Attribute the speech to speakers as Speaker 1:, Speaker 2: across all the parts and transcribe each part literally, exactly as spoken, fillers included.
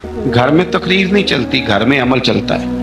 Speaker 1: گھر میں تقریر نہیں چلتی، گھر میں عمل چلتا ہے۔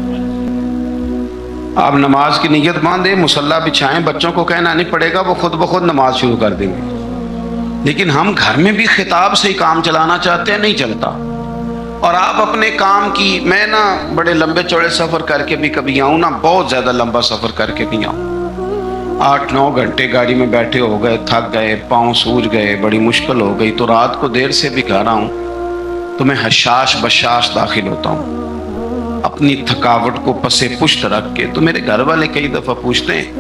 Speaker 1: آپ نماز کی نیت باندھیں، مصلی بچھائیں، بچوں کو کہنا نہیں پڑے گا، وہ خود بخود نماز شروع کر دیں گے۔ لیکن ہم گھر میں بھی خطاب سے ہی کام چلانا چاہتے ہیں، نہیں چلتا۔ اور آپ اپنے کام کی، میں نا بڑے لمبے چوڑے سفر کر کے بھی کبھی آؤں نا، بہت زیادہ لمبا سفر کر کے بھی آؤں، آٹھ نو گھنٹے گاڑی میں بیٹھے ہو گئے، تھک گئے، پاؤں سوج گئے، بڑی مشکل ہو گئی، تو رات کو دیر سے بھی گھر آؤں تو میں حشاش بشاش داخل ہوتا ہوں اپنی تھکاوٹ کو پسے پشت رکھ کے۔ تو میرے گھر والے کئی دفعہ پوچھتے ہیں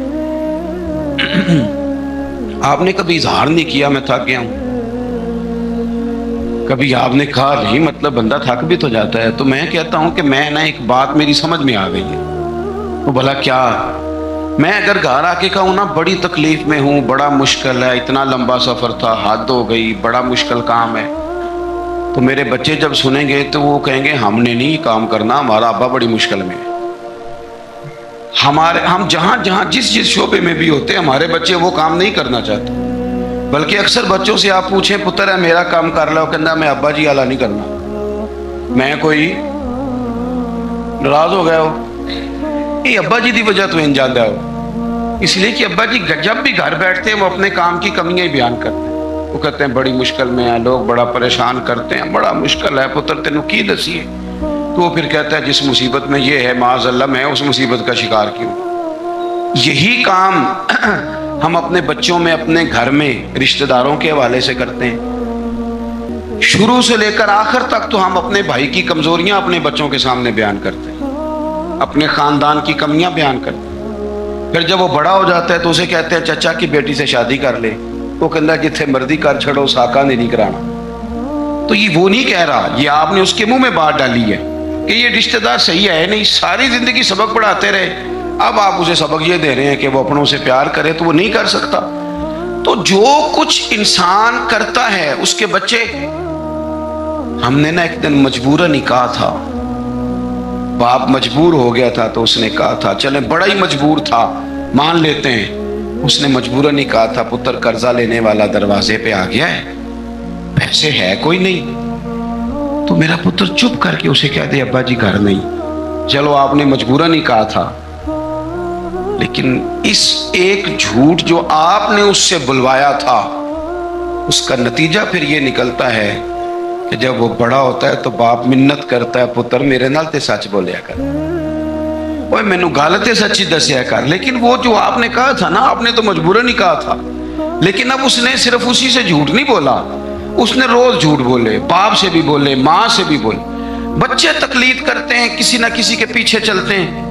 Speaker 1: آپ نے کبھی اظہار نہیں کیا میں تھک گیا ہوں؟ کبھی آپ نے کہا نہیں، مطلب بندہ تھک بھی تو جاتا ہے۔ تو میں کہتا ہوں کہ میں نا ایک بات میری سمجھ میں آ گئی ہے۔ وہ بھلا کیا؟ میں اگر گھر آ کے کہوں نا بڑی تکلیف میں ہوں، بڑا مشکل ہے، اتنا لمبا سفر تھا، حد ہو گئی، بڑا مشکل کام ہے، تو میرے بچے جب سنیں گے تو وہ کہیں گے ہم نے نہیں کام کرنا، ہمارا ابا بڑی مشکل میں ہے۔ ہمارے ہم جہاں جہاں جس جس شعبے میں بھی ہوتے ہیں، ہمارے بچے وہ کام نہیں کرنا چاہتے۔ بلکہ اکثر بچوں سے آپ پوچھیں پتر ہے میرا کام کر لو، کہنا میں ابا جی والا نہیں کرنا۔ میں کوئی ناراض ہو گیا ہو، یہ ابا جی دی وجہ تو ان جانا ہو، اس لیے کہ ابا جی جب بھی گھر بیٹھتے ہیں وہ اپنے کام کی کمیاں ہی بیان کرتے ہیں۔ وہ کہتے ہیں بڑی مشکل میں ہے، لوگ بڑا پریشان کرتے ہیں، بڑا مشکل ہے پتر تینوں کی دسی ہے؟ تو وہ پھر کہتا ہے جس مصیبت میں یہ ہے معاذ اللہ میں اس مصیبت کا شکار کیوں؟ یہی کام ہم اپنے بچوں میں، اپنے گھر میں رشتہ داروں کے حوالے سے کرتے ہیں۔ شروع سے لے کر آخر تک تو ہم اپنے بھائی کی کمزوریاں اپنے بچوں کے سامنے بیان کرتے ہیں، اپنے خاندان کی کمیاں بیان کرتے ہیں۔ پھر جب وہ بڑا ہو جاتا ہے تو اسے کہتے ہیں چچا کی بیٹی سے شادی کر لے، وہ کہتا ہے جتھے مردی کر چھڑو ساکا نہیں کرانا۔ تو یہ وہ نہیں کہہ رہا، یہ آپ نے اس کے منہ میں بات ڈالی ہے کہ یہ رشتہ دار صحیح ہے نہیں، ساری زندگی سبق پڑھاتے رہے، اب آپ اسے سبق یہ دے رہے ہیں کہ وہ اپنوں سے پیار کرے، تو وہ نہیں کر سکتا۔ تو جو کچھ انسان کرتا ہے اس کے بچے، ہم نے نا ایک دن مجبوراً ہی کہا تھا، باپ مجبور ہو گیا تھا تو اس نے کہا تھا، چلیں بڑا ہی مجبور تھا مان لیتے ہیں، اس نے مجبوراً ہی کہا تھا پتر قرضہ لینے والا دروازے پہ آ گیا ہے، پیسے ہے کوئی نہیں۔ تو میرا پتر چپ کر کے اسے کہہ دے ابا جی گھر نہیں۔ چلو آپ نے مجبوراً ہی کہا تھا، لیکن اس ایک جھوٹ جو آپ نے اس سے بلوایا تھا، اس کا نتیجہ پھر یہ نکلتا ہے کہ جب وہ بڑا ہوتا ہے تو باپ منت کرتا ہے پتر میرے نال تے سچ بولیا کر، اوے مینوں گل تے سچی دسیا کر۔ لیکن وہ جو آپ نے کہا تھا نا، آپ نے تو مجبوراً ہی کہا تھا، لیکن اب اس نے صرف اسی سے جھوٹ نہیں بولا، اس نے روز جھوٹ بولے، باپ سے بھی بولے، ماں سے بھی بولے۔ بچے تقلید کرتے ہیں، کسی نہ کسی کے پیچھے چلتے ہیں،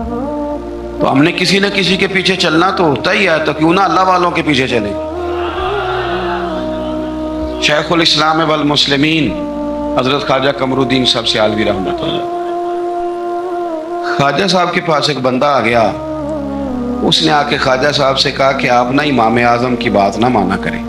Speaker 1: تو ہم نے کسی نہ کسی کے پیچھے چلنا تو ہوتا ہی ہے، تو کیوں نہ اللہ والوں کے پیچھے چلے۔ شیخ الاسلام والمسلمین حضرت خواجہ قمر الدین صاحب سیالوی رحمۃ اللہ، خواجہ صاحب کے پاس ایک بندہ آ گیا، اس نے آ کے خواجہ صاحب سے کہا کہ آپ نا امام اعظم کی بات نہ مانا کریں،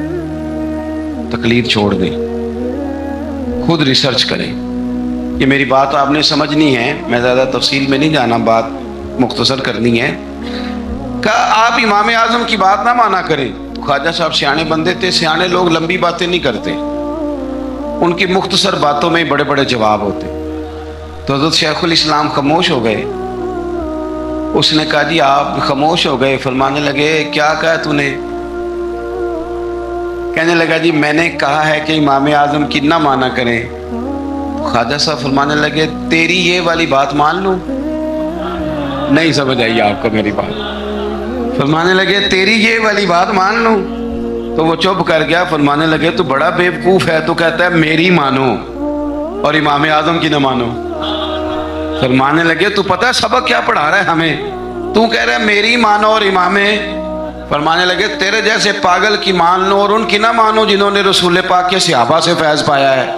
Speaker 1: تقلید چھوڑ دیں، خود ریسرچ کریں۔ یہ میری بات آپ نے سمجھنی ہے، میں زیادہ تفصیل میں نہیں جانا، بات مختصر کرنی ہے۔ کہا آپ امام اعظم کی بات نہ مانا کریں۔ تو خواجہ صاحب سیانے بندے تھے، سیانے لوگ لمبی باتیں نہیں کرتے، ان کی مختصر باتوں میں بڑے بڑے جواب ہوتے۔ تو حضرت شیخ الاسلام خاموش ہو گئے۔ اس نے کہا جی آپ خاموش ہو گئے، فرمانے لگے کیا کہا تو نے؟ کہنے لگا جی میں نے کہا ہے کہ امام اعظم کی نہ مانا کریں۔ خواجہ صاحب فرمانے لگے تیری یہ والی بات مان لوں؟ نہیں سمجھ آئی آپ کو میری بات؟ فرمانے لگے تیری یہ والی بات مان لوں؟ تو وہ چپ کر گیا۔ فرمانے لگے تو بڑا بیوقوف ہے، تو کہتا ہے میری مانو اور امام اعظم کی نہ مانو۔ فرمانے لگے تو پتہ ہے سبق کیا پڑھا رہا ہے ہمیں؟ تو کہہ رہا ہے میری مانو اور امام۔ فرمانے لگے تیرے جیسے پاگل کی مان لو اور ان کی نہ مانو جنہوں نے رسول پاک کے صحابہ سے فیض پایا ہے،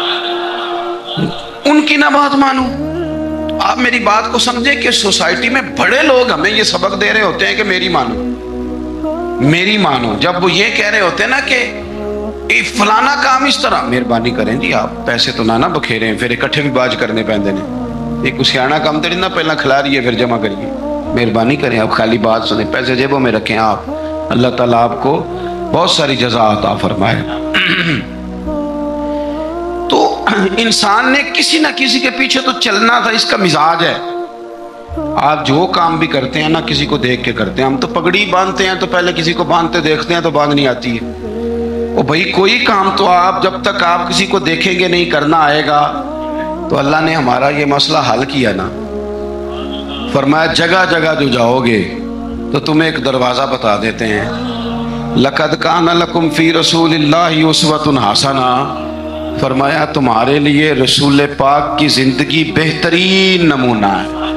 Speaker 1: ان کی نہ بات مانو۔ آپ میری بات کو سمجھیں کہ سوسائٹی میں بڑے لوگ ہمیں یہ سبق دے رہے ہوتے ہیں کہ میری مانو میری مانو، جب وہ یہ کہہ رہے ہوتے ہیں نا کہ فلانا کام اس طرح، مہربانی کریں جی آپ پیسے تو نہ نہ بکھیریں، پھر اکٹھے بھی باج کرنے پیندے نے، ایک سیانا کام تری نہ پہلا کھلا رہی ہے پھر جمع کریے، مہربانی کریں آپ خالی بات سنیں، پیسے جیبوں میں رکھیں آپ، اللہ تعالیٰ آپ کو بہت ساری جزا عطا فرمائے۔ تو انسان نے کسی نہ کسی کے پیچھے تو چلنا تھا، اس کا مزاج ہے۔ آپ جو کام بھی کرتے ہیں نا کسی کو دیکھ کے کرتے ہیں۔ ہم تو پگڑی باندھتے ہیں تو پہلے کسی کو باندھتے دیکھتے ہیں تو باندھنی آتی ہے۔ او بھائی کوئی کام تو آپ جب تک آپ کسی کو دیکھیں گے نہیں کرنا آئے گا، تو اللہ نے ہمارا یہ مسئلہ حل کیا نا، فرمایا جگہ جگہ جو جاؤ گے تو تمہیں ایک دروازہ بتا دیتے ہیں، لَقَدْ كَانَ لَكُمْ فِي رَسُولِ اللَّهِ أُسْوَةٌ حَسَنَةٌ، فرمایا تمہارے لیے رسول پاک کی زندگی بہترین نمونہ ہے،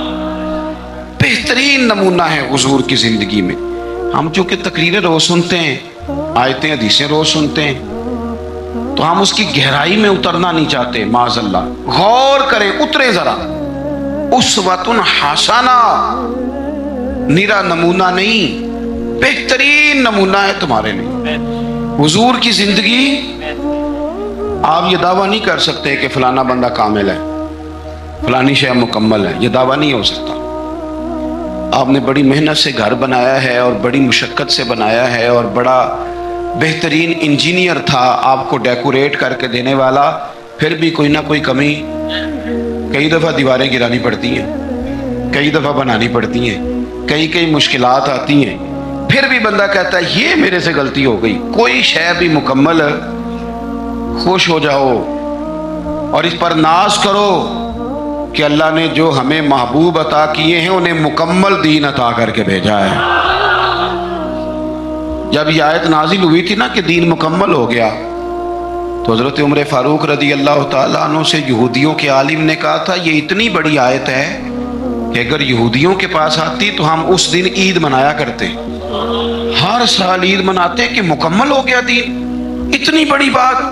Speaker 1: بہترین نمونہ ہے حضور کی زندگی میں۔ ہم چونکہ تقریریں روز سنتے ہیں، آیتیں حدیثیں روز سنتے ہیں، تو ہم اس کی گہرائی میں اترنا نہیں چاہتے۔ معاذ اللہ، غور کریں، اترے ذرا۔ اسوۃ حسنہ نیرا نمونہ نہیں، بہترین نمونہ ہے تمہارے لیے حضور کی زندگی۔ آپ یہ دعویٰ نہیں کر سکتے کہ فلانا بندہ کامل ہے، فلانی شے مکمل ہے، یہ دعویٰ نہیں ہو سکتا۔ آپ نے بڑی محنت سے گھر بنایا ہے اور بڑی مشقت سے بنایا ہے، اور بڑا بہترین انجینئر تھا آپ کو ڈیکوریٹ کر کے دینے والا، پھر بھی کوئی نہ کوئی کمی، کئی دفعہ دیواریں گرانی پڑتی ہیں، کئی دفعہ بنانی پڑتی ہیں، کئی کئی مشکلات آتی ہیں، پھر بھی بندہ کہتا ہے یہ میرے سے غلطی ہو گئی۔ کوئی شے بھی مکمل، خوش ہو جاؤ اور اس پر ناز کرو کہ اللہ نے جو ہمیں محبوب عطا کیے ہیں انہیں مکمل دین عطا کر کے بھیجا ہے۔ جب یہ آیت نازل ہوئی تھی نا کہ دین مکمل ہو گیا، تو حضرت عمر فاروق رضی اللہ تعالیٰ عنہ سے یہودیوں کے عالم نے کہا تھا یہ اتنی بڑی آیت ہے کہ اگر یہودیوں کے پاس آتی تو ہم اس دن عید منایا کرتے، ہر سال عید مناتے کہ مکمل ہو گیا دین، اتنی بڑی بات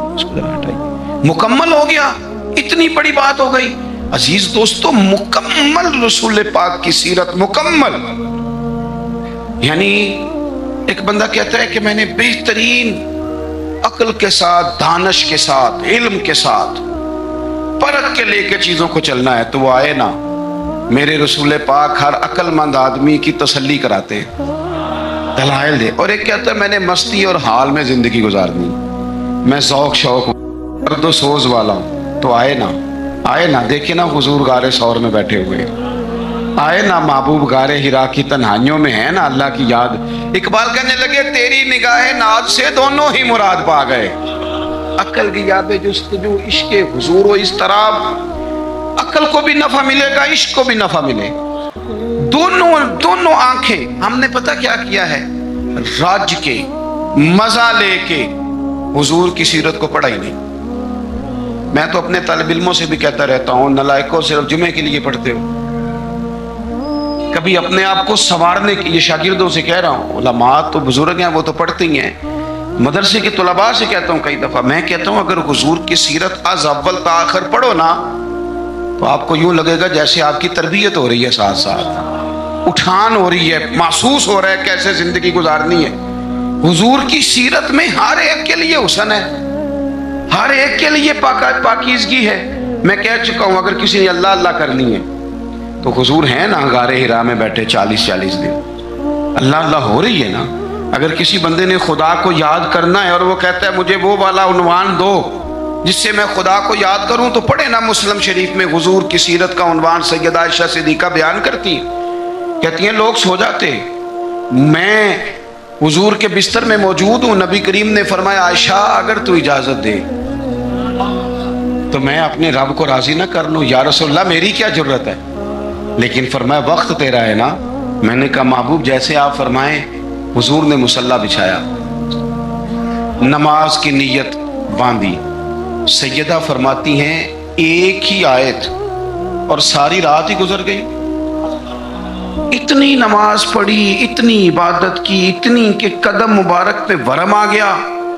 Speaker 1: مکمل ہو گیا، اتنی بڑی بات ہو گئی۔ عزیز دوستو، مکمل رسول پاک کی سیرت مکمل، یعنی ایک بندہ کہتا ہے کہ میں نے بہترین عقل کے ساتھ، دانش کے ساتھ، علم کے ساتھ پرکھ کے لے کے چیزوں کو چلنا ہے، تو وہ آئے نا میرے رسول پاک ہر عقل مند آدمی کی تسلی کراتے ہیں، دلائل دے۔ اور ایک کہتا ہے میں نے مستی اور حال میں زندگی گزارنی، میں ذوق شوق درد و سوز والا ہوں، تو آئے نا آئے نا دیکھیں نا حضور غار ثور میں بیٹھے ہوئے، آئے نا محبوب غار حرا کی تنہائیوں میں ہے نا اللہ کی یاد۔ اقبال کہنے لگے تیری نگاہ ناز سے دونوں ہی مراد پا گئے، عقل کی یاد جستجو عشق حضور و اضطراب، عقل کو بھی نفع ملے گا، عشق کو بھی نفع ملے، دونوں دونوں آنکھیں۔ ہم نے پتہ کیا کیا ہے، راج کے مزہ لے کے حضور کی سیرت کو پڑھا ہی نہیں۔ میں تو اپنے طالب علموں سے بھی کہتا رہتا ہوں، نلائکوں صرف جمعے کے لیے پڑھتے ہو، کبھی اپنے آپ کو سنوارنے کے لیے، شاگردوں سے کہہ رہا ہوں، علماء تو بزرگ ہیں وہ تو پڑھتے ہی ہیں، مدرسے کے طلباء سے کہتا ہوں کئی دفعہ، میں کہتا ہوں اگر حضور کی سیرت از اول تا آخر پڑھو نا تو آپ کو یوں لگے گا جیسے آپ کی تربیت ہو رہی ہے، ساتھ ساتھ اٹھان ہو رہی ہے، محسوس ہو رہا ہے کیسے زندگی گزارنی ہے۔ حضور کی سیرت میں ہر ایک کے لیے حسن ہے، ہر ایک کے لیے پاکیزگی ہے۔ میں کہہ چکا ہوں اگر کسی نے اللہ اللہ کرنی ہے تو حضور ہیں نا غار حرا میں بیٹھے چالیس چالیس دن، اللہ اللہ ہو رہی ہے نا۔ اگر کسی بندے نے خدا کو یاد کرنا ہے اور وہ کہتا ہے مجھے وہ والا عنوان دو جس سے میں خدا کو یاد کروں، تو پڑھے نا مسلم شریف میں حضور کی سیرت کا عنوان سیدہ عائشہ صدیقہ بیان کرتی ہیں، کہتی ہیں لوگ سو جاتے، میں حضور کے بستر میں موجود ہوں، نبی کریم نے فرمایا عائشہ اگر تو اجازت دے تو میں اپنے رب کو راضی نہ کر لوں، یا رسول اللہ میری کیا ضرورت ہے، لیکن فرمایا وقت تیرا ہے نا۔ میں نے کہا محبوب جیسے آپ فرمائیں۔ حضور نے مصلی بچھایا، نماز کی نیت باندھی، سیدہ فرماتی ہیں ایک ہی آیت اور ساری رات ہی گزر گئی، اتنی نماز پڑھی، اتنی عبادت کی، اتنی کہ قدم مبارک پہ ورم آ گیا،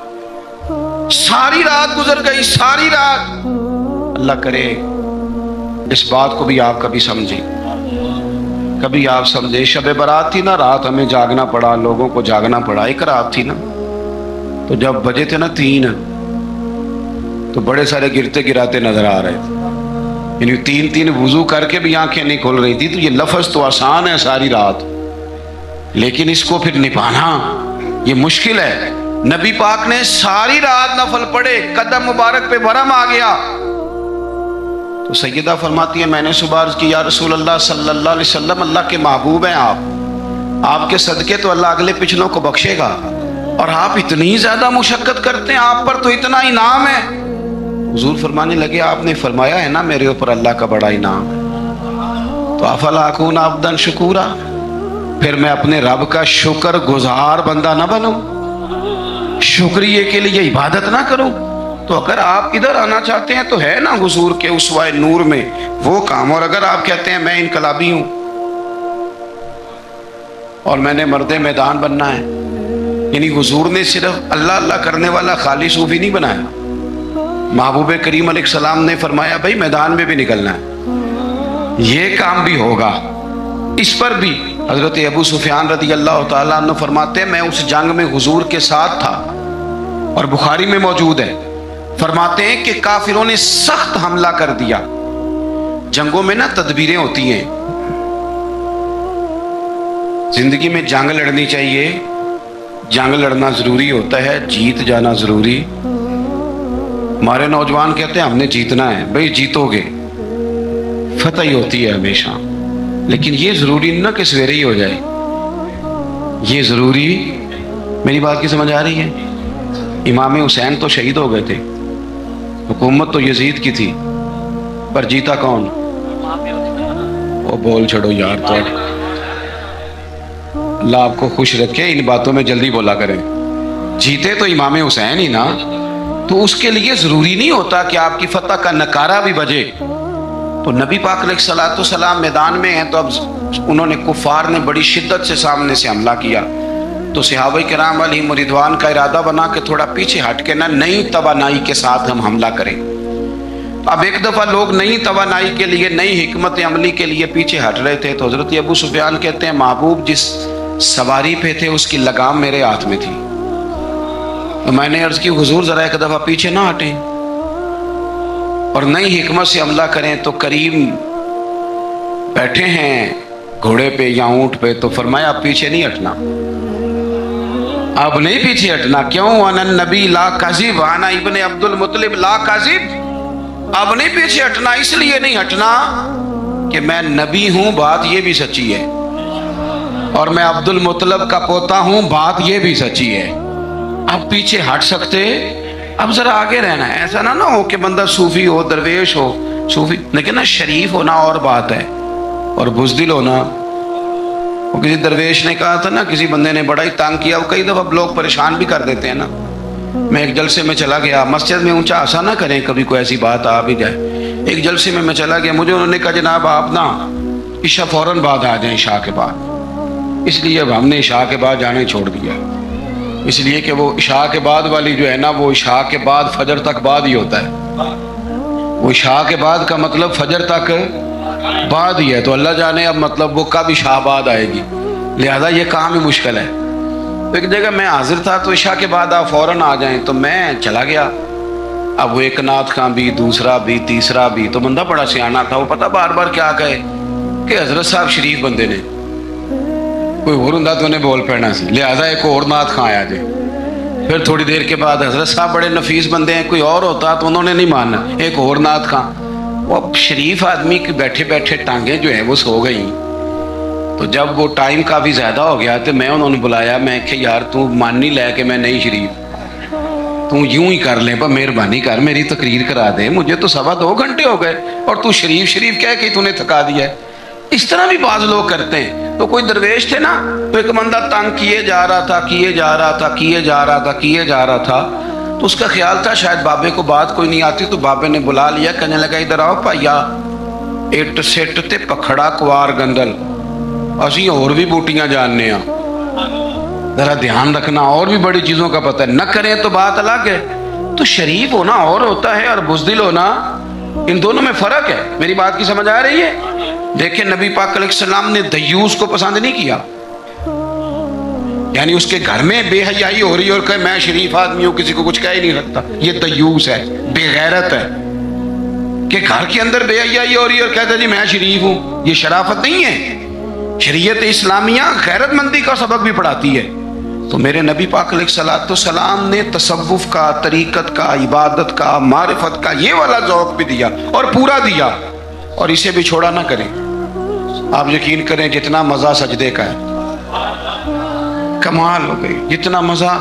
Speaker 1: ساری رات گزر گئی، ساری رات۔ اللہ کرے اس بات کو بھی آپ کبھی سمجھیں، کبھی آپ سمجھے، شب برات تھی نا، رات ہمیں جاگنا پڑا، لوگوں کو جاگنا پڑا، ایک رات تھی نا، تو جب بجے تھے نا تین، تو بڑے سارے گرتے گراتے نظر آ رہے تھے، یعنی تین تین وضو کر کے بھی آنکھیں نہیں کھل رہی تھی۔ تو یہ لفظ تو آسان ہے ساری رات، لیکن اس کو پھر نبھانا یہ مشکل ہے۔ نبی پاک نے ساری رات نفل پڑھے، قدم مبارک پہ ورم آ گیا تو سیدہ فرماتی ہے میں نے صبح عرض کی یا رسول اللہ صلی اللہ علیہ وسلم، اللہ کے محبوب ہیں آپ، آپ کے صدقے تو اللہ اگلے پچھلوں کو بخشے گا، اور آپ اتنی زیادہ مشقت کرتے ہیں، آپ پر تو اتنا انعام ہے۔ حضور فرمانے لگے آپ نے فرمایا ہے نا میرے اوپر اللہ کا بڑا انعام ہے، تو افلا اکون عبدا شکورا، پھر میں اپنے رب کا شکر گزار بندہ نہ بنوں، شکریہ کے لیے عبادت نہ کروں؟ تو اگر آپ ادھر آنا چاہتے ہیں تو ہے نا حضور کے اسوہ نور میں وہ کام، اور اگر آپ کہتے ہیں میں انقلابی ہوں اور میں نے مرد میدان بننا ہے، یعنی حضور نے صرف اللہ اللہ کرنے والا خالی صوفی نہیں بنایا، محبوب کریم علیہ السلام نے فرمایا بھائی میدان میں بھی نکلنا ہے، یہ کام بھی ہوگا۔ اس پر بھی حضرت ابو سفیان رضی اللہ تعالیٰ عنہ فرماتے ہیں میں اس جنگ میں حضور کے ساتھ تھا، اور بخاری میں موجود ہے، فرماتے ہیں کہ کافروں نے سخت حملہ کر دیا۔ جنگوں میں نا تدبیریں ہوتی ہیں، زندگی میں جنگ لڑنی چاہیے، جنگ لڑنا ضروری ہوتا ہے، جیت جانا ضروری۔ ہمارے نوجوان کہتے ہیں ہم نے جیتنا ہے، بھئی جیتو گے، فتح ہی ہوتی ہے ہمیشہ، لیکن یہ ضروری نہ کہ سویرے ہی ہو جائے، یہ ضروری، میری بات کی سمجھ آ رہی ہے؟ امام حسین تو شہید ہو گئے تھے، حکومت تو یزید کی تھی، پر جیتا کون؟ وہ بول چھڑو یار، تو اللہ آپ کو خوش رکھے، ان باتوں میں جلدی بولا کریں، جیتے تو امام حسین ہی نا، تو اس کے لیے ضروری نہیں ہوتا کہ آپ کی فتح کا نکارہ بھی بجے۔ تو نبی پاک علیہ الصلوۃ والسلام میدان میں ہیں، تو اب انہوں نے کفار نے بڑی شدت سے سامنے سے حملہ کیا، تو صحابہ کرام علیہم رضوان کا ارادہ بنا کہ تھوڑا پیچھے ہٹ کے نا نئی توانائی کے ساتھ ہم حملہ کریں۔ اب ایک دفعہ لوگ نئی توانائی کے لیے، نئی حکمت عملی کے لیے پیچھے ہٹ رہے تھے، تو حضرت ابو سفیان کہتے ہیں محبوب جس سواری پہ تھے اس کی لگام میرے ہاتھ میں تھی، تو میں نے عرض کی حضور ذرا ایک دفعہ پیچھے نہ ہٹیں اور نئی حکمت سے حملہ کریں، تو کریم بیٹھے ہیں گھوڑے پہ یا اونٹ پہ، تو فرمایا اب پیچھے نہیں ہٹنا، اب نہیں پیچھے ہٹنا، کیوں؟ انا النبی لا کذب، انا ابن عبد المطلب لا کذب، اب نہیں پیچھے ہٹنا، اس لیے نہیں ہٹنا کہ میں نبی ہوں، بات یہ بھی سچی ہے، اور میں عبد المطلب کا پوتا ہوں، بات یہ بھی سچی ہے، اب پیچھے ہٹ سکتے، اب ذرا آگے رہنا ہے، ایسا نہ نہ ہو کہ بندہ صوفی ہو، درویش ہو، صوفی لیکن نا شریف ہونا اور بات ہے، اور بزدل ہونا۔ وہ کسی درویش نے کہا تھا نا، کسی بندے نے بڑا ہی تانگ کیا، وہ کئی دفعہ لوگ پریشان بھی کر دیتے ہیں نا۔ میں ایک جلسے میں چلا گیا، مسجد میں اونچا ایسا نہ کریں کبھی کوئی ایسی بات آ بھی جائے، ایک جلسے میں میں چلا گیا، مجھے انہوں نے کہا جناب آپ نا عشاء فوراً بعد آ جائیں، عشاء کے بعد، اس لیے اب ہم نے عشاء کے بعد جانا ہی چھوڑ دیا، اس لیے کہ وہ عشاء کے بعد والی جو ہے نا، وہ عشاء کے بعد فجر تک بعد ہی ہوتا ہے، وہ عشاء کے بعد کا مطلب فجر تک بعد ہی ہے، تو اللہ جانے اب مطلب وہ کب عشاء بعد آئے گی، لہذا یہ کام ہی مشکل ہے۔ ایک جگہ میں حاضر تھا، تو عشاء کے بعد آپ فوراً آ جائیں، تو میں چلا گیا، اب وہ ایک نعت خاں بھی، دوسرا بھی، تیسرا بھی، تو بندہ بڑا سیانا تھا، وہ پتہ بار بار کیا کہے کہ حضرت صاحب شریف بندے نے، کوئی اور ہوں تو انہیں بول پڑنا سی، لہذا ایک اور نعت خاں آیا جائے، پھر تھوڑی دیر کے بعد حضرت صاحب بڑے نفیس بندے ہیں، کوئی اور ہوتا تو انہوں نے نہیں ماننا، ایک اور نعت خاں، وہ شریف آدمی کی بیٹھے بیٹھے ٹانگیں جو ہیں وہ سو گئیں، تو جب وہ ٹائم کافی زیادہ ہو گیا تو میں انہوں نے بلایا، میں کہ یار تو مانی لے کے میں نہیں شریف، تو یوں ہی کر لیں، پر مہربانی کر میری تقریر کرا دے، مجھے تو سوا دو گھنٹے ہو گئے اور تو شریف شریف کہہ کے تو نے تھکا دیا ہے۔ اس طرح بھی بعض لوگ کرتے ہیں۔ تو کوئی درویش تھے نا، تو ایک بندہ تنگ کیے جا رہا تھا کیے جا رہا تھا کیے جا رہا تھا کیے جا رہا تھا تو اس کا خیال تھا شاید بابے کو بات کوئی نہیں آتی، تو بابے نے بلا لیا، کہنے لگا ادھر آؤ پائیا، اٹ سٹ تے پکھڑا کوار گندل، اسی اور بھی بوٹیاں جاننے ہیں، ذرا دھیان رکھنا، اور بھی بڑی چیزوں کا پتہ ہے، نہ کریں تو بات الگ ہے۔ تو شریف ہونا اور ہوتا ہے اور بزدل ہونا، ان دونوں میں فرق ہے۔ میری بات کی سمجھ آ رہی ہے؟ دیکھیں نبی پاک علیہ السلام نے دیوس کو پسند نہیں کیا، یعنی اس کے گھر میں بے حیائی ہو رہی اور کہ میں شریف آدمی ہوں، کسی کو کچھ کہہ ہی نہیں سکتا، یہ دیوس ہے، بے غیرت ہے، کہ گھر کے اندر بے حیائی ہو رہی اور کہتا جی میں شریف ہوں، یہ شرافت نہیں ہے۔ شریعت اسلامیہ غیرت مندی کا سبق بھی پڑھاتی ہے، تو میرے نبی پاک علیہ الصلوۃ والسلام نے تصوف کا، طریقت کا، عبادت کا، معرفت کا یہ والا ذوق بھی دیا اور پورا دیا، اور اسے بھی چھوڑا نہ کریں۔ آپ یقین کریں جتنا مزہ سجدے کا ہے، کمال ہو گئی، جتنا مزہ۔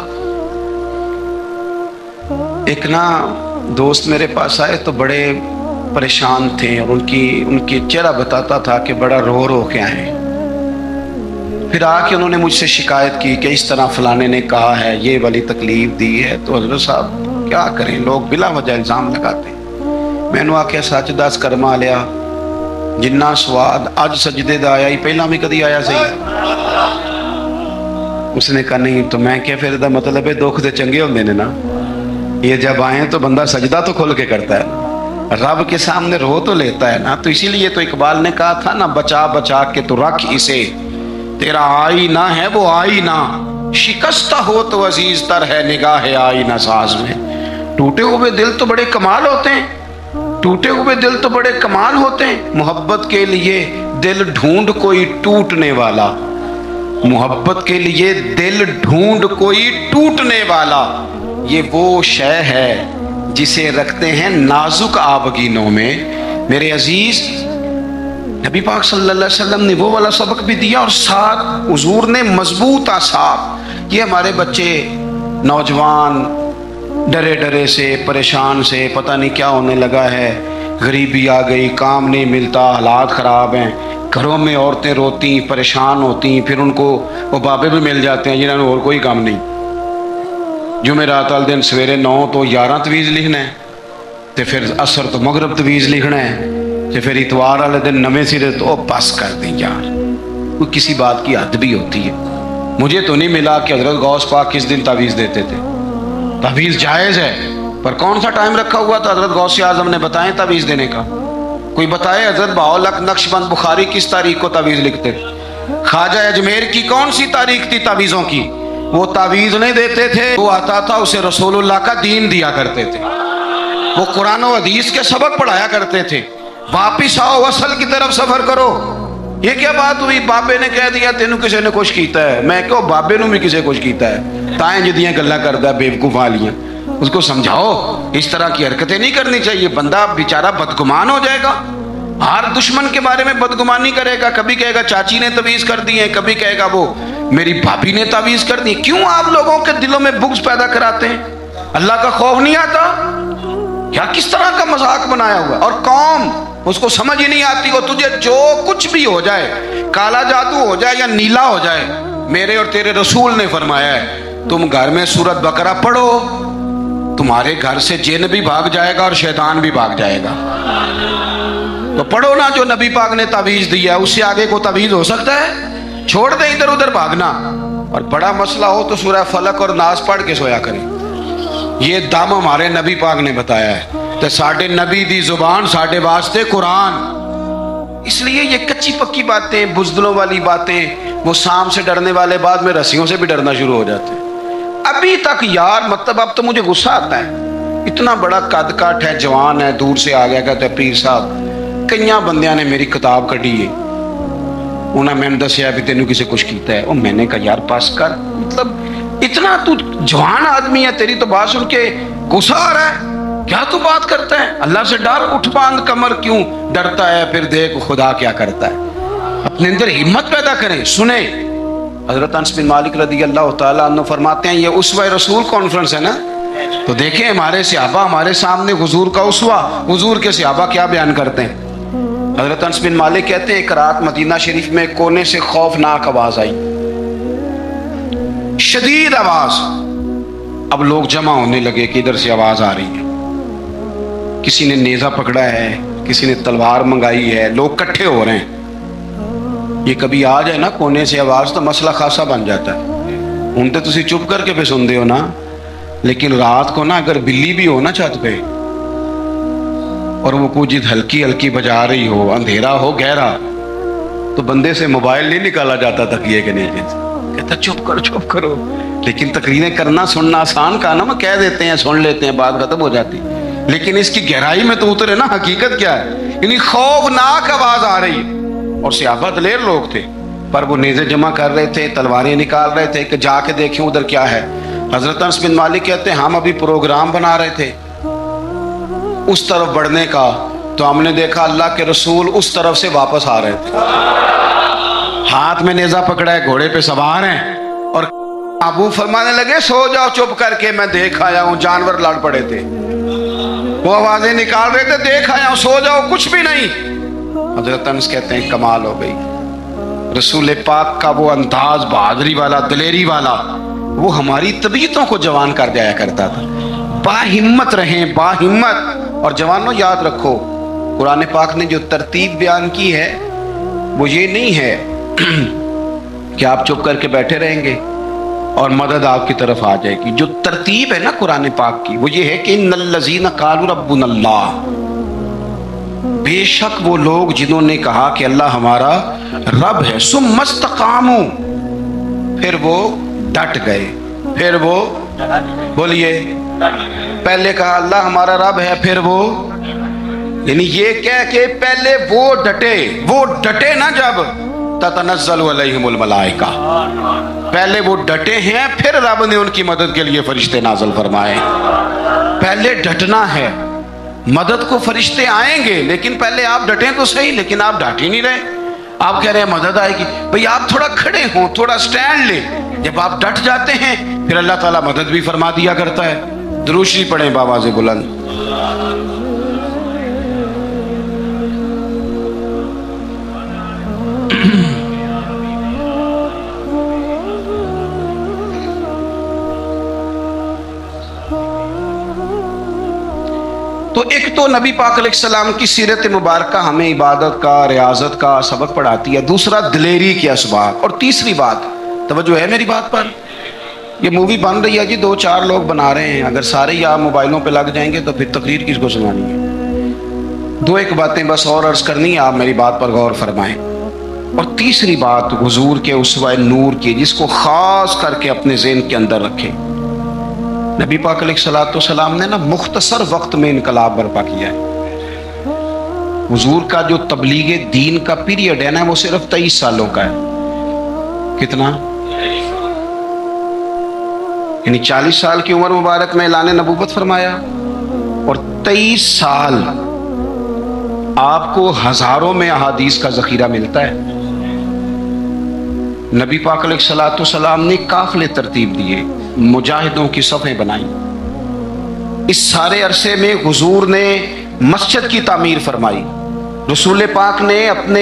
Speaker 1: ایک نا دوست میرے پاس آئے تو بڑے پریشان تھے، اور ان کی ان کی چہرہ بتاتا تھا کہ بڑا رو رو کے آئے۔ پھر آ کے انہوں نے مجھ سے شکایت کی کہ اس طرح فلانے نے کہا ہے، یہ والی تکلیف دی ہے۔ تو حضرت صاحب کیا کریں، لوگ بلا وجہ الزام لگاتے ہیں۔ میں نے آ کے سچ دس کرما لیا، جنہ سواد اج سجدے دا آیا ہی پہلا بھی کدی آیا صحیح؟ اس نے کہا نہیں۔ تو میں کہ پھر دا مطلب ہے دکھ دے چنگے ہوندے نے نا، یہ جب آئیں تو بندہ سجدہ تو کھل کے کرتا ہے، رب کے سامنے رو تو لیتا ہے نا۔ تو اسی لیے تو اقبال نے کہا تھا نا، بچا بچا کے تو رکھ اسے، تیرا آئینہ ہے وہ آئینہ، شکستہ ہو تو عزیز تر ہے نگاہ آئینہ ساز میں۔ ٹوٹے ہوئے دل تو بڑے کمال ہوتے ہیں، ٹوٹے ہوئے دل تو بڑے کمال ہوتے ہیں۔ محبت کے لیے دل ڈھونڈ کوئی ٹوٹنے والا، محبت کے لیے دل ڈھونڈ کوئی ٹوٹنے والا، یہ وہ شے ہے جسے رکھتے ہیں نازک آبگینوں میں۔ میرے عزیز، نبی پاک صلی اللہ علیہ وسلم نے وہ والا سبق بھی دیا، اور ساتھ حضور نے مضبوط آثار۔ یہ ہمارے بچے نوجوان ڈرے ڈرے سے، پریشان سے، پتہ نہیں کیا ہونے لگا ہے، غریبی آ گئی، کام نہیں ملتا، حالات خراب ہیں، گھروں میں عورتیں روتی پریشان ہوتی، پھر ان کو وہ بابے بھی مل جاتے ہیں جنہوں نے اور کوئی کام نہیں۔ جمعرات والے دن سویرے نو تو گیارہ تویز لکھنا ہے، تو پھر عصر تو مغرب تویز لکھنا ہے، تو پھر اتوار والے دن نویں سرے تو بس کر دیں یار، کوئی کسی بات کی حد بھی ہوتی ہے۔ مجھے تو نہیں ملا کہ حضرت غوث پاک کس دن تعویذ دیتے تھے۔ تعویذ جائز ہے، پر کون سا ٹائم رکھا ہوا تھا حضرت غوث اعظم نے بتائیں تعویذ دینے کا؟ کوئی بتائے حضرت بہاؤالحق نقشبند بخاری کس تاریخ کو تعویذ لکھتے تھے؟ خواجہ اجمیر کی کون سی تاریخ تھی تعویذوں کی؟ وہ تعویذ نہیں دیتے تھے، وہ آتا تھا اسے رسول اللہ کا دین دیا کرتے تھے، وہ قرآن و حدیث کے سبق پڑھایا کرتے تھے۔ واپس آؤ، اصل کی طرف سفر کرو۔ یہ کیا بات ہوئی، بابے نے کہہ دیا تینوں کسی نے کچھ کیتا ہے؟ میں کہو بابے نو بھی کسی کچھ کیتا ہے، تائیں جدیاں گلہ کردا بیوقوف والیاں، اس کو سمجھاؤ اس طرح کی حرکتیں نہیں کرنی چاہیے، بندہ بیچارہ بدگمان ہو جائے گا، ہر دشمن کے بارے میں بدگمانی کرے گا، کبھی کہے گا چاچی نے تعویذ کر دی ہے، کبھی کہے گا وہ میری بھابھی نے تعویذ کر دی۔ کیوں آپ لوگوں کے دلوں میں بغض پیدا کراتے ہیں؟ اللہ کا خوف نہیں آتا؟ کیا کس طرح کا مذاق بنایا ہوا ہے؟ اور قوم اس کو سمجھ ہی نہیں آتی، وہ تجھے جو کچھ بھی ہو جائے، کالا جادو ہو جائے یا نیلا ہو جائے، میرے اور تیرے رسول نے فرمایا ہے تم گھر میں سورت بقرہ پڑھو، تمہارے گھر سے جن بھی بھاگ جائے گا اور شیطان بھی بھاگ جائے گا۔ تو پڑھو نا جو نبی پاک نے تعویذ دیا ہے، اس سے آگے کو تعویذ ہو سکتا ہے؟ چھوڑ دیں ادھر ادھر بھاگنا، اور بڑا مسئلہ ہو تو سورہ فلق اور ناس پڑھ کے سویا کریں۔ یہ دم ہمارے نبی پاک نے بتایا ہے، تو ساڈے نبی دی زبان ساڈے واسطے قرآن۔ اس لیے یہ کچی پکی باتیں، بزدلوں والی باتیں، وہ سام سے ڈرنے والے بعد میں رسیوں سے بھی ڈرنا شروع ہو جاتے ہیں۔ ابھی تک یار، مطلب اب تو مجھے غصہ آتا ہے، اتنا بڑا قد کاٹ ہے، جوان ہے، دور سے آ گیا کہتا ہے پیر صاحب کئیاں بندیاں نے میری کتاب کٹی ہے، انہوں نے میں نے دسیا بھی تینوں کسے کچھ کیتا ہے۔ اور میں نے کہا یار پاس کر، مطلب اتنا تو جوان آدمی ہے، تیری تو بات سن کے غصہ آ رہا ہے، کیا تو بات کرتا ہے؟ اللہ سے ڈر، اٹھ باندھ کمر کیوں ڈرتا ہے؟ پھر دیکھ خدا کیا کرتا ہے۔ اپنے اندر ہمت پیدا کریں، سنیں۔ حضرت انس بن مالک رضی اللہ تعالیٰ عنہ فرماتے ہیں، یہ اسوہ رسول کانفرنس ہے نا، تو دیکھیں ہمارے صحابہ ہمارے سامنے حضور کا اسوہ، حضور کے صحابہ کیا بیان کرتے ہیں۔ حضرت انس بن مالک کہتے ہیں ایک رات مدینہ شریف میں کونے سے خوفناک آواز آئی، شدید آواز۔ اب لوگ جمع ہونے لگے کہ ادھر سے آواز آ رہی ہے، کسی نے نیزہ پکڑا ہے، کسی نے تلوار منگائی ہے، لوگ کٹھے ہو رہے ہیں۔ یہ کبھی آ جائے نا کونے سے آواز تو مسئلہ خاصا بن جاتا ہے۔ ہوں تو تسی چپ کر کے پہ سن دے ہو نا، لیکن رات کو نا اگر بلی بھی ہو نا چھت پہ اور وہ کچھ ہلکی ہلکی بجا رہی ہو، اندھیرا ہو گہرا، تو بندے سے موبائل نہیں نکالا جاتا تکیے کے نیچے سے، کہتا چپ کرو چپ کرو۔ لیکن تقریریں کرنا سننا آسان کا نا، وہ کہہ دیتے ہیں سن لیتے ہیں بات ختم ہو جاتی، لیکن اس کی گہرائی میں تو اترے نا حقیقت کیا ہے۔ یعنی خوفناک آواز آ رہی ہے، اور صحابہ دلیر لوگ تھے، پر وہ نیزے جمع کر رہے تھے، تلواریں نکال رہے تھے کہ جا کے دیکھیں ادھر کیا ہے۔ حضرت انس بن مالک کہتے ہیں ہم ابھی پروگرام بنا رہے تھے اس طرف بڑھنے کا، تو ہم نے دیکھا اللہ کے رسول اس طرف سے واپس آ رہے تھے، ہاتھ میں نیزہ پکڑا ہے، گھوڑے پہ سوار ہیں، اور ابو فرمانے لگے سو جاؤ چپ کر کے، میں دیکھ آیا ہوں جانور لڑ پڑے تھے، وہ آوازیں نکال رہے تھے، دیکھ آیا ہوں، سو جاؤ کچھ بھی نہیں۔ حضرت انس کہتے ہیں کمال ہو گئی، رسول پاک کا وہ انداز بہادری والا، دلیری والا، وہ ہماری طبیعتوں کو جوان کر جایا کرتا تھا۔ با ہمت رہیں، با ہمت۔ اور جوانوں یاد رکھو قرآن پاک نے جو ترتیب بیان کی ہے وہ یہ نہیں ہے کہ آپ چپ کر کے بیٹھے رہیں گے اور مدد آپ کی طرف آ جائے گی۔ جو ترتیب ہے نا قرآن پاک کی وہ یہ ہے کہ ان الذین قالوا ربنا اللہ، بے شک وہ لوگ جنہوں نے کہا کہ اللہ ہمارا رب ہے، ثم استقاموا، پھر وہ ڈٹ گئے، پھر وہ بولیے پہلے کہا اللہ ہمارا رب ہے، پھر وہ یعنی یہ کہہ کہ پہلے وہ ڈٹے، وہ ڈٹے نا جب تتنزل علیہم الملائکہ، پہلے وہ ڈٹے ہیں پھر رب نے ان کی مدد کے لیے فرشتے نازل فرمائے۔ پہلے ڈٹنا ہے، مدد کو فرشتے آئیں گے لیکن پہلے آپ ڈٹیں تو صحیح، لیکن آپ ڈٹ ہی نہیں رہے، آپ کہہ رہے ہیں مدد آئے گی، بھئی آپ تھوڑا کھڑے ہوں، تھوڑا سٹینڈ لیں، جب آپ ڈٹ جاتے ہیں پھر اللہ تعالیٰ مدد بھی فرما دیا کرتا ہے۔ درود شریف پڑھیں بآواز بلند۔ تو ایک تو نبی پاک علیہ السلام کی سیرت مبارکہ ہمیں عبادت کا، ریاضت کا سبق پڑھاتی ہے، دوسرا دلیری کے اسباب، اور تیسری بات، توجہ ہے میری بات پر، یہ مووی بن رہی ہے جی، دو چار لوگ بنا رہے ہیں، اگر سارے ہی آپ موبائلوں پہ لگ جائیں گے تو پھر تقریر کس کو سنانی ہے؟ دو ایک باتیں بس اور عرض کرنی ہے، آپ میری بات پر غور فرمائیں۔ اور تیسری بات حضور کے اسوہ نور کی، جس کو خاص کر کے اپنے ذہن کے اندر رکھیں، نبی پاک علیہ الصلوۃ والسلام نے نا مختصر وقت میں انقلاب برپا کیا ہے۔ حضور کا جو تبلیغ دین کا پیریڈ ہے نا وہ صرف تیئیس سالوں کا ہے۔ کتنا؟ یعنی چالیس سال کی عمر مبارک میں اعلان نبوت فرمایا، اور تیئیس سال آپ کو ہزاروں میں احادیث کا ذخیرہ ملتا ہے۔ نبی پاک علیہ الصلوۃ والسلام نے قافلے ترتیب دیے، مجاہدوں کی صفیں بنائی، اس سارے عرصے میں حضور نے مسجد کی تعمیر فرمائی، رسول پاک نے اپنے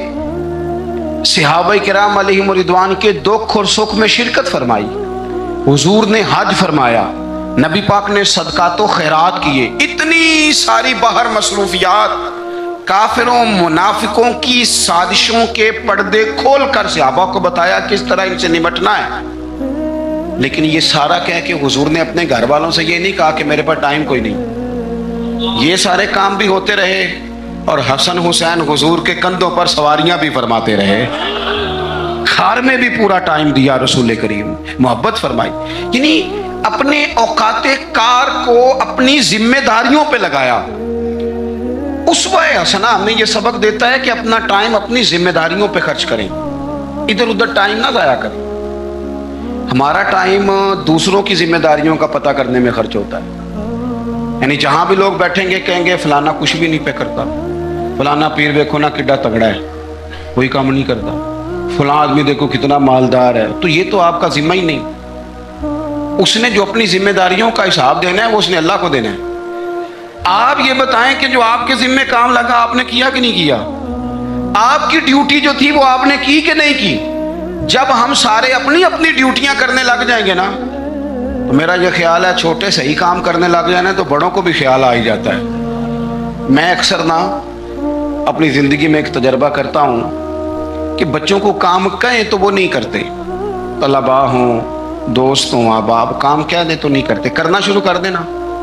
Speaker 1: صحابہ کرام علیہم رضوان کے دکھ اور سکھ میں شرکت فرمائی، حضور نے حج فرمایا، نبی پاک نے صدقات و خیرات کیے، اتنی ساری باہر مصروفیات، کافروں منافقوں کی سازشوں کے پردے کھول کر صحابہ کو بتایا کس طرح ان سے نمٹنا ہے۔ لیکن یہ سارا کہہ کہ حضور نے اپنے گھر والوں سے یہ نہیں کہا کہ میرے پاس ٹائم کوئی نہیں، یہ سارے کام بھی ہوتے رہے، اور حسن حسین حضور کے کندھوں پر سواریاں بھی فرماتے رہے، کھار میں بھی پورا ٹائم دیا رسول کریم، محبت فرمائی، یعنی اپنے اوقات کار کو اپنی ذمہ داریوں پہ لگایا۔ اسوہ حسنہ ہمیں یہ سبق دیتا ہے کہ اپنا ٹائم اپنی ذمہ داریوں پہ خرچ کریں، ادھر ادھر ٹائم نہ ضائع کریں۔ ہمارا ٹائم دوسروں کی ذمہ داریوں کا پتہ کرنے میں خرچ ہوتا ہے، یعنی جہاں بھی لوگ بیٹھیں گے کہیں گے فلانا کچھ بھی نہیں پہ کرتا، فلانا پیر دیکھو نا کڈا تگڑا ہے، کوئی کام نہیں کرتا، فلاں آدمی دیکھو کتنا مالدار ہے، تو یہ تو آپ کا ذمہ ہی نہیں۔ اس نے جو اپنی ذمہ داریوں کا حساب دینا ہے وہ اس نے اللہ کو دینا ہے۔ آپ یہ بتائیں کہ جو آپ کے ذمہ کام لگا آپ نے کیا کہ نہیں کیا؟ آپ کی ڈیوٹی جو تھی وہ آپ نے کی کہ نہیں کی؟ جب ہم سارے اپنی اپنی ڈیوٹیاں کرنے لگ جائیں گے نا، تو میرا یہ خیال ہے چھوٹے صحیح کام کرنے لگ جائیں تو بڑوں کو بھی خیال آ ہی جاتا ہے۔ میں اکثر نا اپنی زندگی میں ایک تجربہ کرتا ہوں کہ بچوں کو کام کہیں تو وہ نہیں کرتے، طلباء ہوں، دوست ہوں، احباب، کام کہہ دیں تو نہیں کرتے، کرنا شروع کر دینا۔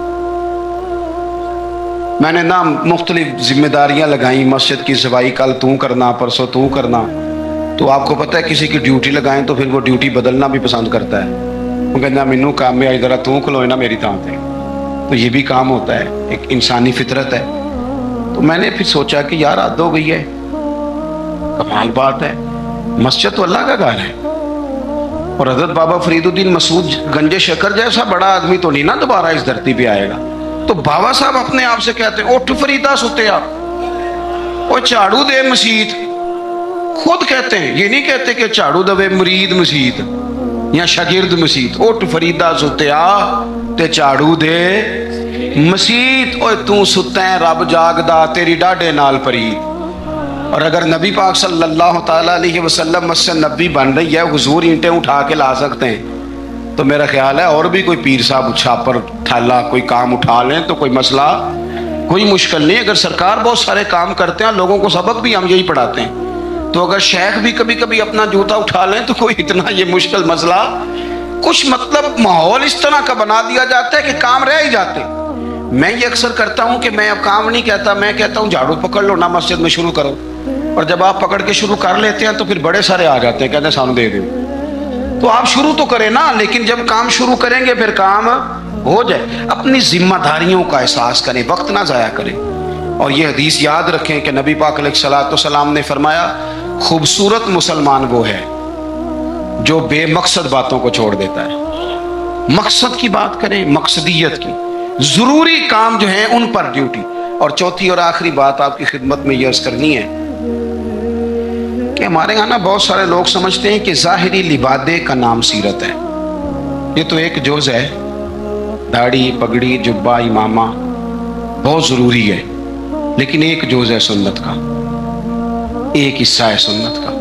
Speaker 1: میں نے نا مختلف ذمہ داریاں لگائیں، مسجد کی صفائی کل تو کرنا، پرسوں تو کرنا، تو آپ کو پتہ ہے کسی کی ڈیوٹی لگائیں تو پھر وہ ڈیوٹی بدلنا بھی پسند کرتا ہے، وہ کہنا مینوں کام میں آئی ذرا تو کھلوئے نا میری تاں تے، تو یہ بھی کام ہوتا ہے، ایک انسانی فطرت ہے۔ تو میں نے پھر سوچا کہ یار حد ہو گئی ہے، کمال بات ہے، مسجد تو اللہ کا گھر ہے، اور حضرت بابا فریدالدین مسعود گنج شکر جیسا بڑا آدمی تو نہیں نا دوبارہ اس دھرتی پہ آئے گا۔ تو بابا صاحب اپنے آپ سے کہتے ہیں اٹھ فریدا ستیا، وہ جھاڑو دے مسجد، خود کہتے ہیں، یہ نہیں کہتے کہ جھاڑو دے مرید مسجد یا شاگرد مسجد، اٹھ فریدا ستیا تے جھاڑو دے مسجد، اوے تو ستا ہے رب جاگدا تیری ڈاڈے نال پری۔ اور اگر نبی پاک صلی اللہ تعالیٰ علیہ وسلم مسجد نبی بن رہی ہے، حضور اینٹیں اٹھا کے لا سکتے ہیں، تو میرا خیال ہے اور بھی کوئی پیر صاحب چھاپر تھالا کوئی کام اٹھا لیں تو کوئی مسئلہ کوئی مشکل نہیں۔ اگر سرکار بہت سارے کام کرتے ہیں، لوگوں کو سبق بھی ہم یہی پڑھاتے ہیں، تو اگر شیخ بھی کبھی کبھی اپنا جوتا اٹھا لیں تو کوئی اتنا یہ مشکل مسئلہ کچھ مطلب ماحول اس طرح کا بنا دیا جاتا ہے کہ کام رہ ہی جاتے ہیں۔ میں یہ اکثر کرتا ہوں کہ میں اب کام نہیں کہتا، میں کہتا ہوں جھاڑو پکڑ لو نا مسجد میں شروع کرو، اور جب آپ پکڑ کے شروع کر لیتے ہیں تو پھر بڑے سارے آ جاتے ہیں کہتے ہیں سانو دے دیں، تو آپ شروع تو کریں نا، لیکن جب کام شروع کریں گے پھر کام ہو جائے۔ اپنی ذمہ داریوں کا احساس کریں، وقت نہ ضائع کریں، اور یہ حدیث یاد رکھیں کہ نبی پاک علیہ الصلوۃ والسلام نے فرمایا خوبصورت مسلمان وہ ہے جو بے مقصد باتوں کو چھوڑ دیتا ہے۔ مقصد کی بات کریں، مقصدیت کی، ضروری کام جو ہیں ان پر ڈیوٹی۔ اور چوتھی اور آخری بات آپ کی خدمت میں یہ عرض کرنی ہے کہ ہمارے یہاں نا بہت سارے لوگ سمجھتے ہیں کہ ظاہری لبادے کا نام سیرت ہے۔ یہ تو ایک جز ہے، داڑھی پگڑی جبہ امامہ بہت ضروری ہے، لیکن ایک جز ہے سنت کا، ایک حصہ ہے سنت کا،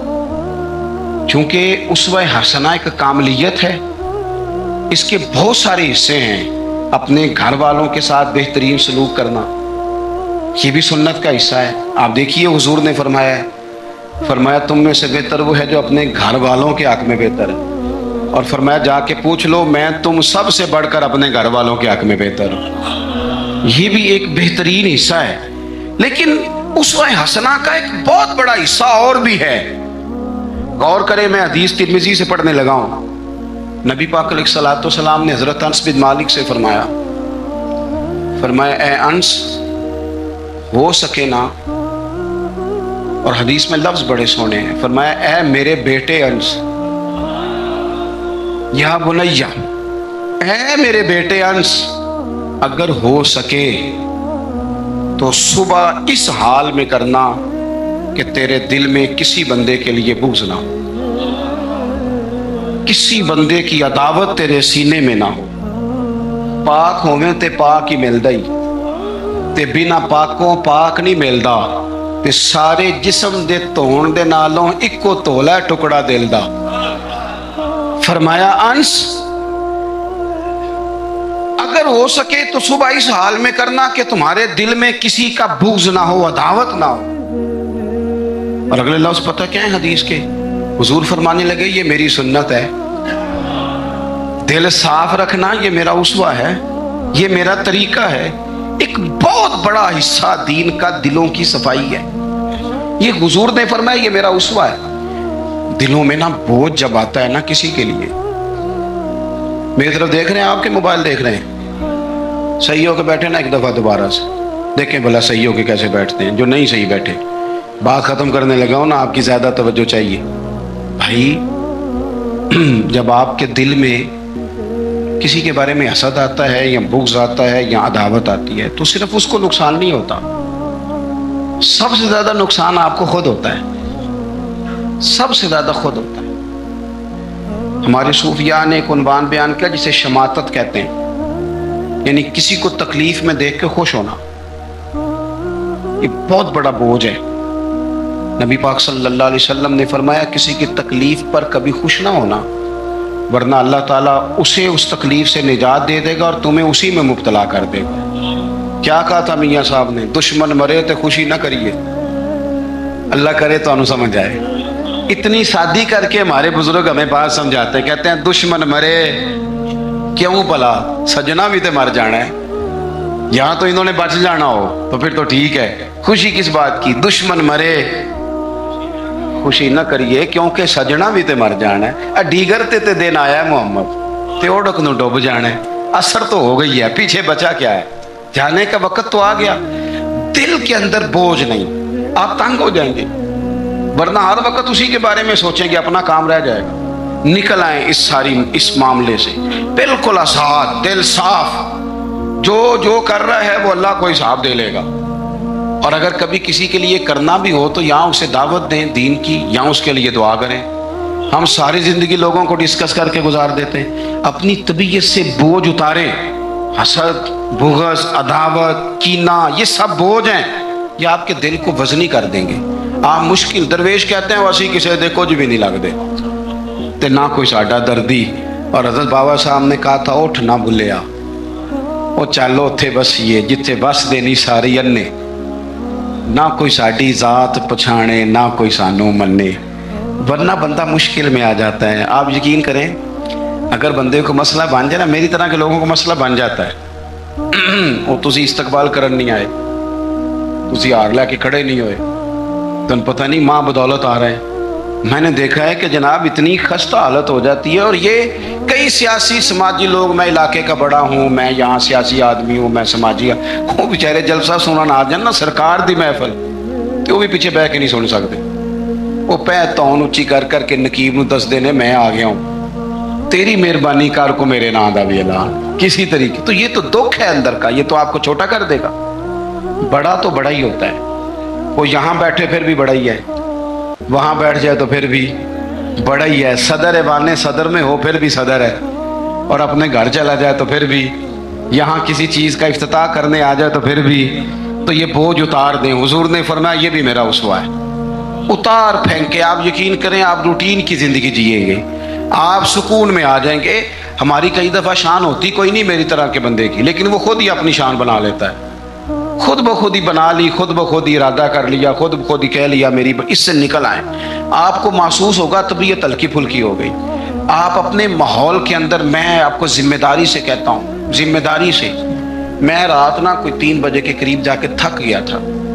Speaker 1: چونکہ اسوہ حسنہ ایک کاملیت ہے، اس کے بہت سارے حصے ہیں۔ اپنے گھر والوں کے ساتھ بہترین سلوک کرنا یہ بھی سنت کا حصہ ہے۔ آپ دیکھیے حضور نے فرمایا ہے، فرمایا تم میں سے بہتر وہ ہے جو اپنے گھر والوں کے حق میں بہتر ہے، اور فرمایا جا کے پوچھ لو میں تم سب سے بڑھ کر اپنے گھر والوں کے حق میں بہتر ہوں۔ یہ بھی ایک بہترین حصہ ہے، لیکن اسوہ حسنہ کا ایک بہت بڑا حصہ اور بھی ہے۔ غور کریں، میں حدیث ترمذی سے پڑھنے لگا ہوں، نبی پاک علیہ الصلوۃ والسلام نے حضرت انس بن مالک سے فرمایا فرمایا اے انس ہو سکے نا، اور حدیث میں لفظ بڑے سونے ہیں، فرمایا اے میرے بیٹے انس، یا بنیا، اے میرے بیٹے انس، اگر ہو سکے تو صبح اس حال میں کرنا کہ تیرے دل میں کسی بندے کے لیے بغض نہ ہو، کسی بندے کی عداوت تیرے سینے میں نہ ہو۔ پاک ہوویں تے پاک ہی ملدا ہی، تے بنا پاکوں پاک نہیں ملدا، تے سارے جسم دے دھون دے نالوں اکو تولا ٹکڑا دل دا۔ فرمایا انس اگر ہو سکے تو صبح اس حال میں کرنا کہ تمہارے دل میں کسی کا بغض نہ ہو، عداوت نہ ہو۔ اور اگلے لفظ پتہ کیا ہے حدیث کے؟ حضور فرمانے لگے یہ میری سنت ہے، دل صاف رکھنا یہ میرا اسوہ ہے، یہ میرا طریقہ ہے۔ ایک بہت بڑا حصہ دین کا دلوں کی صفائی ہے، یہ حضور نے فرمایا یہ میرا اسوہ ہے۔ دلوں میں نا بوجھ جب آتا ہے نا کسی کے لیے، میری طرف دیکھ رہے ہیں، آپ کے موبائل دیکھ رہے ہیں، صحیح ہو کے بیٹھے نا ایک دفعہ دوبارہ سے دیکھیں بھلا صحیح ہو کے کیسے بیٹھتے ہیں، جو نہیں صحیح بیٹھے۔ بات ختم کرنے لگا ہوں نا، آپ کی زیادہ توجہ چاہیے بھائی۔ جب آپ کے دل میں کسی کے بارے میں حسد آتا ہے یا بغض آتا ہے یا عداوت آتی ہے تو صرف اس کو نقصان نہیں ہوتا، سب سے زیادہ نقصان آپ کو خود ہوتا ہے، سب سے زیادہ خود ہوتا ہے۔ ہمارے صوفیاء نے ایک عنوان بیان کیا جسے شماتت کہتے ہیں، یعنی کسی کو تکلیف میں دیکھ کے خوش ہونا، یہ بہت بڑا بوجھ ہے۔ نبی پاک صلی اللہ علیہ وسلم نے فرمایا کسی کی تکلیف پر کبھی خوش نہ ہونا، ورنہ اللہ تعالیٰ اسے اس تکلیف سے نجات دے دے گا اور تمہیں اسی میں مبتلا کر دے گا۔ کیا کہا تھا میاں صاحب نے؟ دشمن مرے تو خوشی نہ کریے، اللہ کرے تو انو سمجھ آئے۔ اتنی سادی کر کے ہمارے بزرگ ہمیں بات سمجھاتے ہیں، کہتے ہیں دشمن مرے کیوں بھلا، سجنا بھی تو مر جانا ہے، یہاں تو انہوں نے بچ جانا ہو تو پھر تو ٹھیک ہے، خوشی کس بات کی؟ دشمن مرے خوشی نہ کریے کیونکہ سجنا بھی تے مر جانا ہے۔ ڈیگر تے تے دن آیا ہے محمد تے اوڑک نو ڈوب جانا ہے، اثر تو ہو گئی ہے، پیچھے بچا کیا ہے؟ جانے کا وقت تو آ گیا۔ دل کے اندر بوجھ نہیں، آپ تنگ ہو جائیں گے، ورنہ ہر وقت اسی کے بارے میں سوچیں کہ اپنا کام رہ جائے گا. نکل آئیں اس ساری اس معاملے سے بالکل آزاد, دل صاف. جو جو کر رہا ہے وہ اللہ کو حساب دے لے گا. اور اگر کبھی کسی کے لیے کرنا بھی ہو تو یہاں اسے دعوت دیں دین کی, یہاں اس کے لیے دعا کریں. ہم ساری زندگی لوگوں کو ڈسکس کر کے گزار دیتے ہیں. اپنی طبیعت سے بوجھ اتاریں. حسد, بغض, عداوت, کینہ, یہ سب بوجھ ہیں, یہ آپ کے دل کو وزنی کر دیں گے. آپ مشکل درویش کہتے ہیں ویسے کسی دے کچھ بھی نہیں لگ دے تے نہ کوئی ساڈا دردی. اور حضرت بابا صاحب نے کہا تھا اٹھ نہ بھلیا, وہ چلو اتھے بسیے جتھے بس دینی ساری انے, نہ کوئی ساڈی ذات پچھانے نہ کوئی سانو منے. ورنہ بندہ مشکل میں آ جاتا ہے. آپ یقین کریں اگر بندے کو مسئلہ بن جائے نا, میری طرح کے لوگوں کو مسئلہ بن جاتا ہے, وہ تسی استقبال کرن نہیں آئے, تسی ہار لے کے کھڑے نہیں ہوئے, تن پتہ نہیں ماں بدولت آ رہے ہیں. میں نے دیکھا ہے کہ جناب اتنی خستہ حالت ہو جاتی ہے. اور یہ کئی سیاسی سماجی لوگ, میں علاقے کا بڑا ہوں, میں یہاں سیاسی آدمی ہوں, میں سماجی, وہ بیچارے جلسہ سننا آ جان نا سرکار دی محفل, تو وہ بھی پیچھے بہ کے نہیں سن سکتے. وہ پہ تون اچھی کر کر کے نقیب نو دس دینے میں آ گیا ہوں, تیری مہربانی کر کو میرے نام دا بھی اعلان کسی طریقے. تو یہ تو دکھ ہے اندر کا, یہ تو آپ کو چھوٹا کر دے گا. بڑا تو بڑا ہی ہوتا ہے. وہ یہاں بیٹھے پھر بھی بڑا ہی ہے, وہاں بیٹھ جائے تو پھر بھی بڑا ہی ہے, صدر ایوان صدر میں ہو پھر بھی صدر ہے, اور اپنے گھر چلا جائے تو پھر بھی, یہاں کسی چیز کا افتتاح کرنے آ جائے تو پھر بھی. تو یہ بوجھ اتار دیں. حضور نے فرمایا یہ بھی میرا اسوہ ہے, اتار پھینکے. آپ یقین کریں آپ روٹین کی زندگی جیئیں گے, آپ سکون میں آ جائیں گے. ہماری کئی دفعہ شان ہوتی کوئی نہیں میری طرح کے بندے کی, لیکن وہ خود ہی اپنی شان بنا لیتا ہے. خود بخود ہی بنا لی, خود بخود ہی ارادہ کر لیا, خود بخود ہی کہہ لیا میری, اس سے نکل آئیں. آپ کو محسوس ہوگا طبیعت ہلکی پھلکی ہو گئی. آپ اپنے ماحول کے اندر, میں آپ کو ذمہ داری سے کہتا ہوں, ذمہ داری سے, میں رات نا کوئی تین بجے کے قریب جا کے تھک گیا تھا.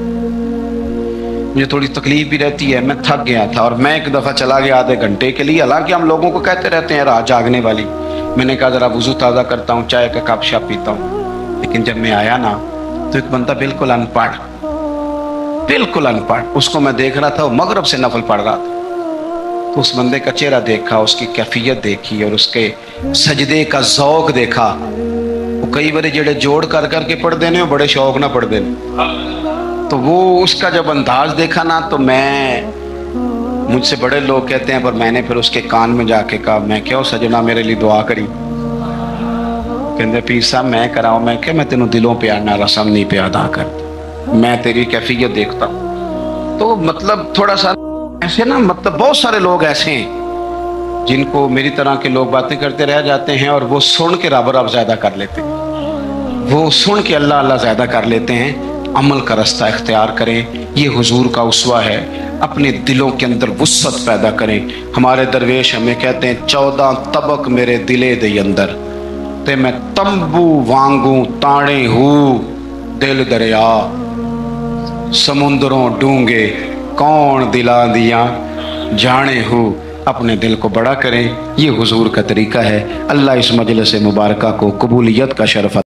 Speaker 1: مجھے تھوڑی تکلیف بھی رہتی ہے, میں تھک گیا تھا, اور میں ایک دفعہ چلا گیا آدھے گھنٹے کے لیے. حالانکہ ہم لوگوں کو کہتے رہتے ہیں رات جاگنے والی. میں نے کہا ذرا وضو تازہ کرتا ہوں, چائے کا کپ شاپ پیتا ہوں. لیکن جب میں آیا نا تو ایک بندہ بالکل ان پڑھ, بالکل ان پڑھ, اس کو میں دیکھ رہا تھا, وہ مغرب سے نفل پڑھ رہا تھا. تو اس بندے کا چہرہ دیکھا, اس کی کیفیت دیکھی, اور اس کے سجدے کا ذوق دیکھا. وہ کئی بارے جڑے جوڑ کر کر کے پڑھ دینے, وہ بڑے شوق نہ پڑھ دینے. تو وہ اس کا جب انداز دیکھا نا, تو میں, مجھ سے بڑے لوگ کہتے ہیں, پر میں نے پھر اس کے کان میں جا کے کہا, میں کیا سجنا میرے لیے دعا کری. کہتے پیر صاحب میں کراؤں. میں کہ میں تینوں دلوں پہ آنا رسم نہیں پہ ادا کرتا, میں تیری کیفیت دیکھتا ہوں. تو مطلب تھوڑا سا ایسے نا, مطلب بہت سارے لوگ ایسے ہیں جن کو میری طرح کے لوگ باتیں کرتے رہ جاتے ہیں, اور وہ سن کے رب رب زیادہ کر لیتے ہیں, وہ سن کے اللہ اللہ زیادہ کر لیتے ہیں. عمل کا رستہ اختیار کریں, یہ حضور کا اسوہ ہے. اپنے دلوں کے اندر وسعت پیدا کریں. ہمارے درویش ہمیں کہتے ہیں چودہ طبق میرے دلے دے اندر, تے میں تمبو وانگوں تاڑے ہو دل دریا, سمندروں ڈونگے کون دلا دیا جانے ہو. اپنے دل کو بڑا کریں, یہ حضور کا طریقہ ہے. اللہ اس مجلس مبارکہ کو قبولیت کا شرف